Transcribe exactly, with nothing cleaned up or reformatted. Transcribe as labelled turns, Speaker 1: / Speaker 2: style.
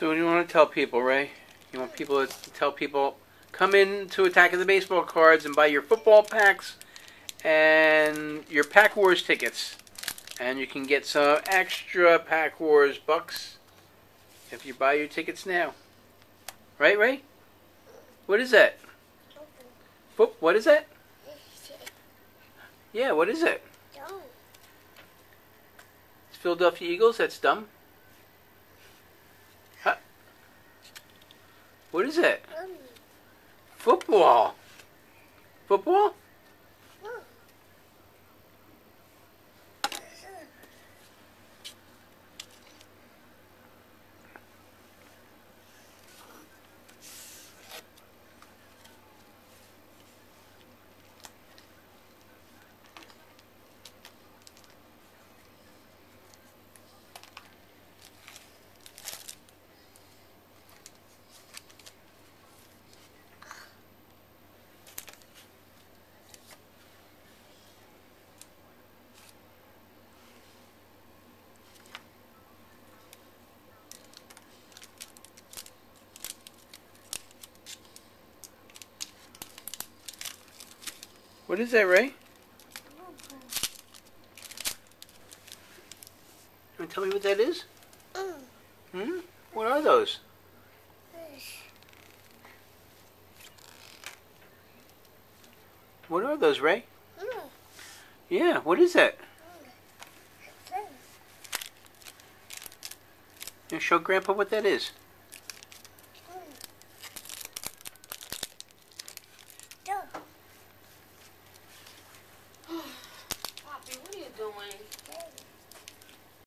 Speaker 1: So what do you want to tell people, Ray? You want people to tell people, come in to Attack of the Baseball Cards and buy your football packs and your Pack Wars tickets. And you can get some extra Pack Wars bucks if you buy your tickets now. Right, Ray? What is that? Foot, what is that? Yeah, what is it? It's Philadelphia Eagles? That's dumb. Huh? What is it? Football. Football? What is that, Ray? You want to tell me what that is?
Speaker 2: Mm.
Speaker 1: Hmm? What are those? What are those, Ray?
Speaker 2: Mm.
Speaker 1: Yeah, what is that?
Speaker 2: Mm.
Speaker 1: You show Grandpa what that is.